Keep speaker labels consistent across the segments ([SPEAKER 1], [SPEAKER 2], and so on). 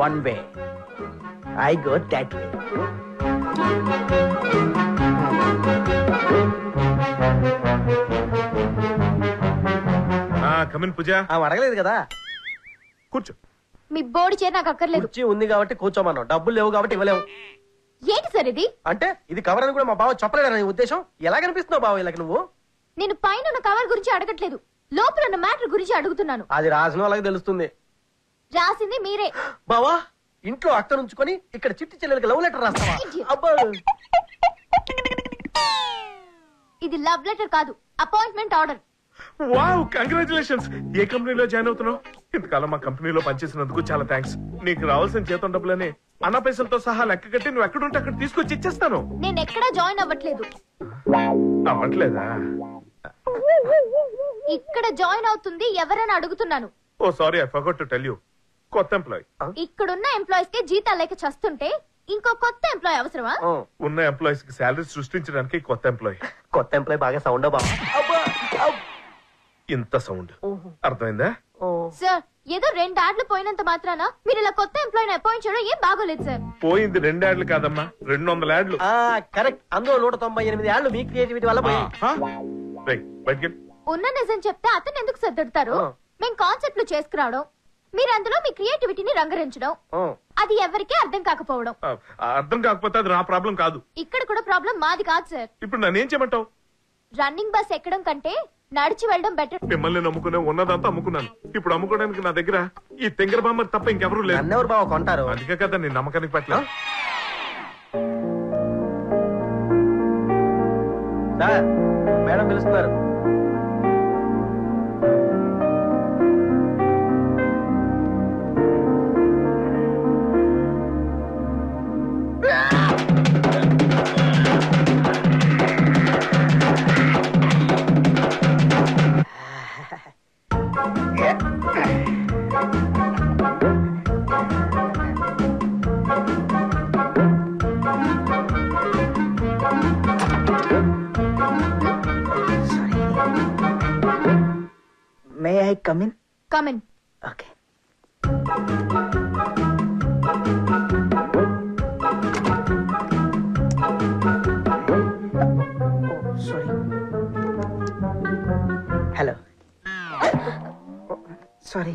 [SPEAKER 1] one way. I go that way.
[SPEAKER 2] Come in Pooja.
[SPEAKER 1] అడగలేదు కదా.
[SPEAKER 2] కూర్చో.
[SPEAKER 3] మీ బోర్డు చేరి నాకు అక్కర్లేదు.
[SPEAKER 1] కుర్చీ ఉంది కాబట్టి కూర్చోమన్నావు, డబ్బులు లేవు కాబట్టి ఇవ్వలేవు.
[SPEAKER 3] ఏంటి సార్ ఇది?
[SPEAKER 1] అంటే ఇది కవర్ అని కూడా మా బావ చెప్పలేదని ఉద్దేశం. ఎలా కనిపిస్తున్నావు బావ ఇలాగ నువ్వు?
[SPEAKER 3] నేను పైన ఉన్న కవర్ గురించి అడగట్లేదు, లోపల ఉన్న మ్యాటర్ గురించి అడుగుతున్నాను.
[SPEAKER 1] అది రాసిన వాళ్ళకి తెలుస్తుంది.
[SPEAKER 3] రాసింది మీరే.
[SPEAKER 1] బావా ఇంట్లో అక్క నుంచుకొని ఇక్కడ చిట్టి చెల్లెలకి లవ్ లెటర్ రాస్తావా? అబ్బా
[SPEAKER 3] ఇది లవ్ లెటర్ కాదు, అపాయింట్మెంట్ ఆర్డర్.
[SPEAKER 2] Wow, congratulations. ఏ కంపెనీలో జాయిన్ అవుతున్నావు? ఇంతకాలం మా కంపెనీలో పనిచేసినందుకు చాలా థ్యాంక్స్. నీకు రావాల్సిన జీతం డబ్బులని అన్న పైసలతో సహా లెక్క కట్టి నువ్వు ఎక్కడుంటే అక్కడ తీసుకొచ్చి ఇచ్చేస్తాను.
[SPEAKER 3] నేను ఎక్కడా జాయిన్ అవ్వట్లేదు.
[SPEAKER 2] అవ్వట్లేదా?
[SPEAKER 3] ఇక్కడ జాయిన్ అవుతుంది ఎవరని అడుగుతున్నాను.
[SPEAKER 2] Oh sorry, I forgot to tell you. కొత్త ఎంప్లాయ్.
[SPEAKER 3] ఇక్కడున్న ఎంప్లాయీస్ కి జీతాలు లేక చస్తుంటే ఇంకో కొత్త ఎంప్లాయీ అవసరమా?
[SPEAKER 2] ఉన్న ఎంప్లాయీస్ కి శాలరీ సృష్టించడానికి కొత్త ఎంప్లాయీ.
[SPEAKER 1] కొత్త ఎంప్లాయీ బాగా సౌండ్ బావా.
[SPEAKER 2] ఇంత సౌండ్ అర్థమైందా?
[SPEAKER 3] సార్ ఏదో 2 యాడ్లు పోయినంత మాత్రాన మీరు ఇలా కొత్త ఎంప్లాయీని అపాయింట్ చేయడం ఏం బాగోలేదు సార్.
[SPEAKER 2] పోయింది 2 యాడ్లు కాదమ్మా, 200 యాడ్లు.
[SPEAKER 1] కరెక్ట్. అందులో 198 యాడ్లు మీ క్రియేటివిటీ వల్ల
[SPEAKER 2] బయటికి.
[SPEAKER 3] ఉన్న నిజం చెప్తే అతను ఎందుకు సర్దుడతారు? మేము కాన్సెప్ట్లు చేసుకురావడం, మీరు అందులో మీ క్రియేటివిటీని రంగరించడం, అది ఎవరికీ అర్థం కాకపోవడం.
[SPEAKER 2] అర్థం కాకపోతే అది నా ప్రాబ్లం కాదు.
[SPEAKER 3] ఇక్కడ కూడా ప్రాబ్లం మాది కాదు సార్.
[SPEAKER 2] ఇప్పుడు నన్ను ఏం చేయమంటావు?
[SPEAKER 3] రన్నింగ్ బస్ ఎక్కడం కంటే నడిచి వెళ్ళడం బెటర్.
[SPEAKER 2] మిమ్మల్ని నమ్ముకునే ఉన్నదంతా అమ్ముకున్నాను. ఇప్పుడు అమ్ముకోవడానికి నా దగ్గర ఈ తెంగర బామ్మర్ తప్ప ఇంకెవరూ లేదు.
[SPEAKER 1] అన్నెవరు బావ కొంటారు?
[SPEAKER 2] అందుకే కదా నేను నమ్మకానికి పట్ల.
[SPEAKER 1] మేడం పిలుస్తున్నారు. May I come in?
[SPEAKER 3] Come in.
[SPEAKER 1] Okay. Sorry. Hello. Sorry.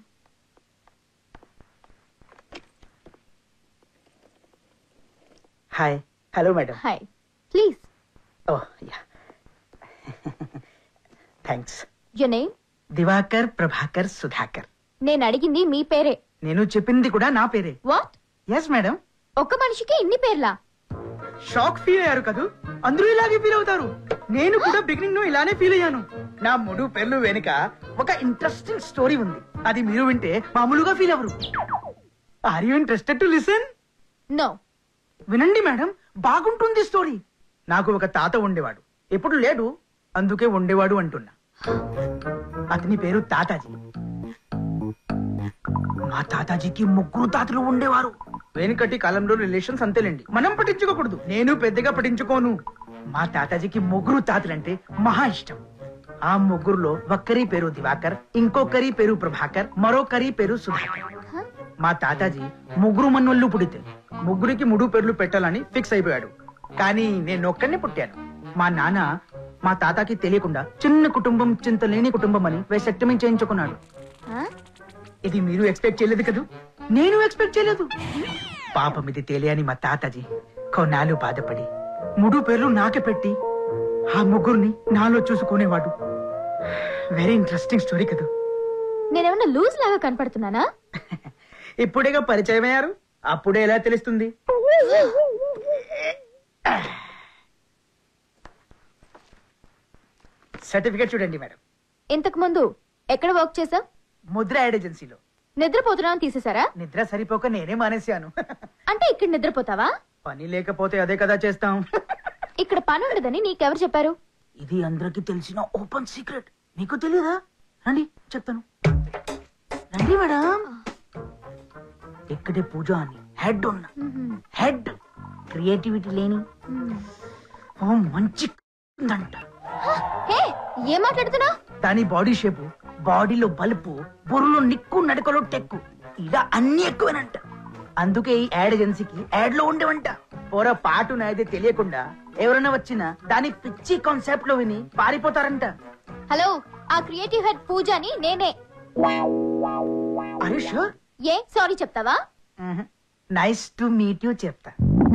[SPEAKER 1] Hi. Hello, madam.
[SPEAKER 3] Hi. Please.
[SPEAKER 1] Oh, yeah. Thanks.
[SPEAKER 3] Your name?
[SPEAKER 1] Diwakar Prabhakar Sudhakar.
[SPEAKER 3] నేను అడిగింది మీ పేరే.
[SPEAKER 1] నేను చెప్పింది కూడా నా పేరే.
[SPEAKER 3] వాట్?
[SPEAKER 1] Yes madam.
[SPEAKER 3] ఒక్క మనిషికి ఇన్ని పేర్లా?
[SPEAKER 1] షాక్ ఫీల్ అయ్యారు కదూ? అందరూ ఇలాగే ఫీల్ అవుతారు. నేను కూడా బిగినింగ్ లో ఇలానే ఫీల్ అయ్యాను. నా 3 పేర్లు వెనుక ఒక ఇంట్రెస్టింగ్ స్టోరీ ఉంది. అది మీరు వింటే మామూలుగా ఫీల్ అవ్వరు. Are you interested to listen?
[SPEAKER 3] No.
[SPEAKER 1] వినండి మేడం, బాగుంటుంది స్టోరీ. నాకు ఒక తాత ఉండేవాడు. ఎప్పుడు లేడు, అందుకే ఉండేవాడు అంటున్నా. అతని పేరు తాతాజీ. మా తాతాజీకి 3 తాతలు ఉండేవారు. వెనుకటి కాలంలో రిలేషన్స్ అంతేలేండి, మనం పట్టించుకోకూడదు. నేను పెద్దగా పట్టించుకోను. మా తాతాజీకి 3 తాతలంటే మహా ఇష్టం. ఆ 3లో ఒక్కరి పేరు దివాకర్, ఇంకొకరి పేరు ప్రభాకర్, మరొకరి పేరు సుధాకర్. మా తాతాజీ 3 మన్నోళ్ళు పుడితే 3కి 3 పేర్లు పెట్టాలని ఫిక్స్ అయిపోయాడు. కానీ నేను ఒక్కడినే పుట్టాను. మా నాన్న మా తాతకి తెలియకుండా చిన్న కుటుంబం చింతలేని కుటుంబం అని వెసెక్టమీ చేయించుకున్నాడు. ఇది మీరు ఎక్స్పెక్ట్ చేయలేదు కదూ? నేను ఎక్స్పెక్ట్ చేయలేదు. పాపం ఇది తెలియని మా తాతాజీ కొన్నాళ్ళు బాధపడి 3 పేర్లు నాకే పెట్టి ఆ 3ని నాలో చూసుకునేవాడు. వెరీ ఇంట్రెస్టింగ్ స్టోరీ కదూ?
[SPEAKER 3] నేనేమన్నా లూజ్ లాగా కనపడుతున్నానా?
[SPEAKER 1] ఇప్పుడేగా పరిచయం అయ్యారు, అప్పుడే ఎలా తెలుస్తుంది? సర్టిఫికేట్ చూడండి మేడం.
[SPEAKER 3] ఇంతకు ముందు ఎక్కడ వర్క్ చేసావు?
[SPEAKER 1] ముద్ర యాడ్ ఏజెన్సీలో.
[SPEAKER 3] నిద్రపోతున్నా తీసేసారా?
[SPEAKER 1] నిద్ర సరిపోక నేనే మానేశాను.
[SPEAKER 3] అంటే ఇక్కడ నిద్రపోతావా?
[SPEAKER 1] పని లేకపోతే అదే కదా చేస్తాం.
[SPEAKER 3] ఇక్కడ పని ఉండదని నీకెవరు చెప్పారు?
[SPEAKER 1] ఇది అందరికి తెలిసిన ఓపెన్ సీక్రెట్. మీకు తెలియదా? రండి చెప్తాను. రండి మేడం. ఇక్కడే పూజ అని హెడ్ ఉన్న హెడ్ క్రియేటివిటీ లేని మంచి ఉందంట.
[SPEAKER 3] ఏం మాట్లాడుతున్నా?
[SPEAKER 1] దాని బాడీ షేపు, బాడీలో బలుపు, బుర్రలో నిక్కు, నడకలో టెక్కు, ఇలా అన్ని ఎక్కువేనంట. అందుకే ఈ యాడ్ ఏజెన్సీకి యాడ్ లో ఉండేవంట. పొరపాటు నాయదే తెలియకుండా ఎవరైనా వచ్చినా దాని పిచ్చి కాన్సెప్ట్ లో విని పారిపోతారంట.
[SPEAKER 3] హలో, ఆ క్రియేటివ్ హెడ్ పూజని నేనే.
[SPEAKER 1] Are you sure?
[SPEAKER 3] ఏ సారీ చెప్తావా?
[SPEAKER 1] నైస్ టు మీట్ యూ చెప్తా.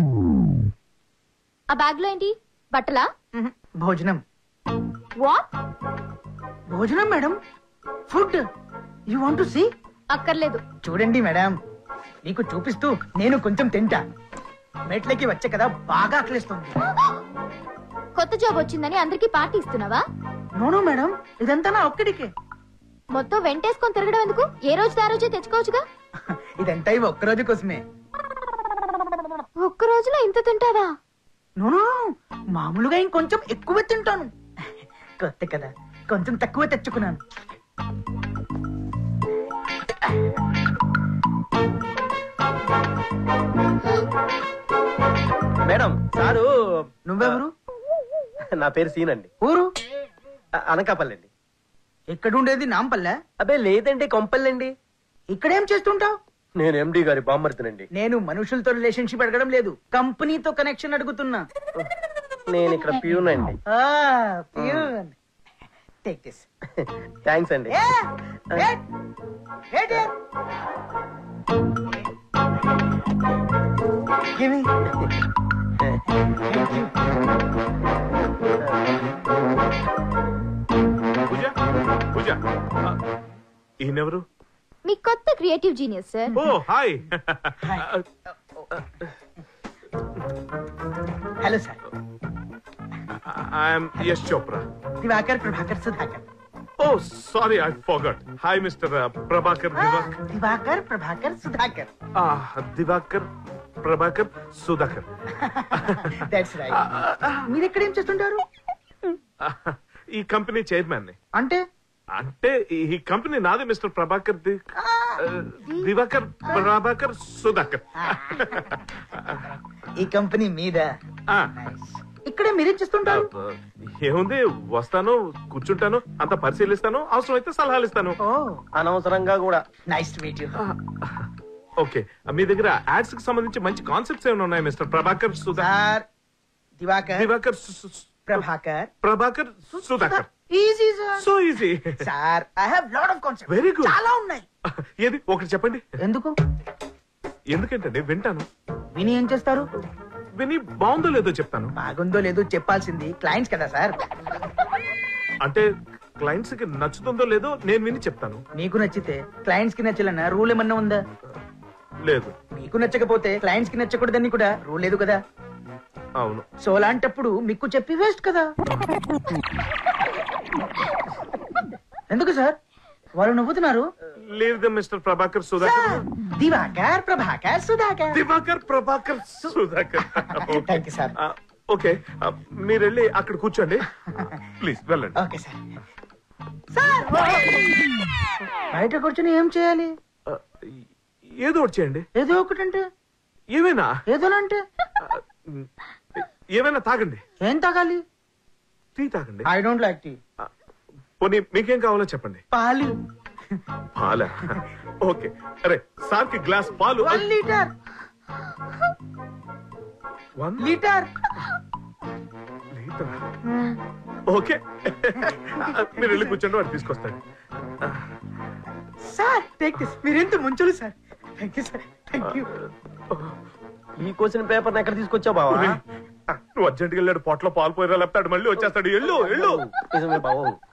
[SPEAKER 3] ఆ బ్యాగ్ లో ఏంటి? బట్టలా?
[SPEAKER 1] భోజనం.
[SPEAKER 3] వాట్?
[SPEAKER 1] భోజనం madam, food. You want to see?
[SPEAKER 3] అక్కర్లేదు.
[SPEAKER 1] చూడండి మేడం, మీకు చూపిస్తూ నేను కొంచెం తింటా. మెట్లకి వచ్చే కదా బాగా ఆకలిస్తుంది.
[SPEAKER 3] కొత్త జాబ్ వచ్చిందని అందరికి పార్టీ ఇస్తున్నావా?
[SPEAKER 1] నో మేడం, ఇదంతా నా ఒక్కడికే.
[SPEAKER 3] మొత్తం వెంటేసుకొని తిరగడం ఎందుకు? ఏ రోజు ఆ రోజే తెచ్చుకోవచ్చుగా.
[SPEAKER 1] ఇదంతా ఇవి ఒక్క రోజు కోసమే.
[SPEAKER 3] ఒక్క రోజులో ఇంత తింటావా?
[SPEAKER 1] నో, మామూలుగా ఇంకొంచెం ఎక్కువ తింటాను. కొత్త కదా, కొంచెం తక్కువ తెచ్చుకున్నాను.
[SPEAKER 4] Madam sir.
[SPEAKER 1] నువ్వెవరు?
[SPEAKER 4] నా పేరు సీన్ అండి.
[SPEAKER 1] ఊరు?
[SPEAKER 4] అనకాపల్లి అండి.
[SPEAKER 1] ఎక్కడుండేది? నాంపల్లె?
[SPEAKER 4] అబ్బే లేదండి, కొంపల్లండి.
[SPEAKER 1] ఇక్కడేం చేస్తుంటావు?
[SPEAKER 4] నేను ఎండి గారి బామ్మర్తినండి.
[SPEAKER 1] నేను మనుషులతో రిలేషన్షిప్ అడగడం లేదు, కంపెనీతో కనెక్షన్ అడుగుతున్నా.
[SPEAKER 4] నేను ఇక్కడ ప్యూన్ అండి.
[SPEAKER 1] Take this.
[SPEAKER 4] థ్యాంక్స్ అండి.
[SPEAKER 1] Give me.
[SPEAKER 2] పూజ పూజ, ఈయనెవరు?
[SPEAKER 3] మీ కొత్త creative genius sir.
[SPEAKER 2] Oh hi.
[SPEAKER 1] Hello sir.
[SPEAKER 2] I'm Yash Chopra.
[SPEAKER 1] Diwakar Prabhakar Sudhakar.
[SPEAKER 2] Oh sorry, I forgot. Hi mister Prabhakar.
[SPEAKER 1] Diwakar Prabhakar Sudhakar.
[SPEAKER 2] Diwakar Prabhakar Sudhakar.
[SPEAKER 1] That's right. మీరు ఎక్కడ ఏం చేస్తుంటారు?
[SPEAKER 2] ఈ కంపెనీ చైర్మన్ ని.
[SPEAKER 1] అంటే
[SPEAKER 2] అంటే ఈ కంపెనీ నాది మిస్టర్ ప్రభాకర్. దివాకర్ ప్రభాకర్ సుధాకర్.
[SPEAKER 1] ఈ కంపెనీ మీద.
[SPEAKER 2] Nice.
[SPEAKER 1] ఇక్కడే మీరేం చేస్తుంటారు?
[SPEAKER 2] ఏముంది, వస్తాను, కూర్చుంటాను, అంత పరిశీలిస్తాను, అవసరం అయితే సలహాలు ఇస్తాను.
[SPEAKER 4] అనవసరంగా కూడా.
[SPEAKER 1] Nice to meet you.
[SPEAKER 2] Okay, మీ దగ్గర యాడ్స్ కి సంబంధించి మంచి కాన్సెప్ట్స్ ఏమైనా ఉన్నాయి mister Prabhakar
[SPEAKER 1] sir? Diwakar
[SPEAKER 2] Diwakar
[SPEAKER 1] Prabhakar
[SPEAKER 2] Prabhakar Sudhakar.
[SPEAKER 1] Easy sir.
[SPEAKER 2] So easy
[SPEAKER 1] sir. I have lot of concepts.
[SPEAKER 2] Very good.
[SPEAKER 1] చాలా ఉన్నాయి.
[SPEAKER 2] ఏది ఒకటి చెప్పండి.
[SPEAKER 1] ఎందుకు?
[SPEAKER 2] ఎందుకంటే వింటాను.
[SPEAKER 1] విని ఏం చేస్తారు?
[SPEAKER 2] విని బాగుందో లేదో చెప్తాను.
[SPEAKER 1] బాగుందో లేదో చెప్పాల్సింది క్లయింట్స్ కదా సార్.
[SPEAKER 2] అంటే క్లయింట్స్ కి నచ్చుతుందో లేదో నేను విని చెప్తాను.
[SPEAKER 1] మీకు నచ్చితే క్లయింట్స్ కి నచ్చాలన్న రూల్ ఏమన్నా ఉందా?
[SPEAKER 2] లేదు.
[SPEAKER 1] మీకు నచ్చకపోతే క్లయింట్స్ కి నచ్చకూడదని కూడా రూల్ లేదు కదా.
[SPEAKER 2] అవును.
[SPEAKER 1] సో అలాంటప్పుడు మీకు చెప్పి వేస్ట్ కదా. ఎందుకు సార్ వాళ్ళు నవ్వుతున్నారు?
[SPEAKER 2] లేదు mister Prabhakar Sudhakar.
[SPEAKER 1] Diwakar Prabhakar Sudhakar.
[SPEAKER 2] Diwakar Prabhakar Sudhakar.
[SPEAKER 1] Thank you sir.
[SPEAKER 2] Okay, మీరు వెళ్ళి అక్కడ కూర్చోండి ప్లీజ్. వెళ్ళండి.
[SPEAKER 1] Okay sir. సార్ బయట కూర్చొని ఏం చేయాలి?
[SPEAKER 2] ఏదో ఒకటి చేయండి.
[SPEAKER 1] ఏదో ఒకటంటే
[SPEAKER 2] ఏమైనా?
[SPEAKER 1] ఏదోనంటే
[SPEAKER 2] ఏమైనా తాగండి.
[SPEAKER 1] ఏం తాగాలి?
[SPEAKER 2] టీ తాగండి.
[SPEAKER 1] I don't like tea.
[SPEAKER 2] పోనీ మీకేం కావాలో చెప్పండి.
[SPEAKER 1] పాలు.
[SPEAKER 2] పాలా? ఓకే. అరే సార్ కి గ్లాస్ పాలు.
[SPEAKER 1] 1 లీటర్.
[SPEAKER 2] 1
[SPEAKER 1] లీటర్.
[SPEAKER 2] లీటర్. ఓకే, మీరు వెళ్ళి కూర్చోండి, వాడు తీసుకొస్తాడు.
[SPEAKER 1] Sir take this. మీరెంత ముంచలు sir. Thank you sir. Thank you.
[SPEAKER 4] ఈ క్వశ్చన్ పేపర్ ఎక్కడ తీసుకొచ్చావు బావా?
[SPEAKER 2] నువ్వు అర్జెంట్గా వెళ్ళాడు, పొట్లో పాలు పోయిరా, లేకపోతే మళ్ళీ వచ్చేస్తాడు. ఎల్లు ఎల్లు.
[SPEAKER 4] నిజమే బావు.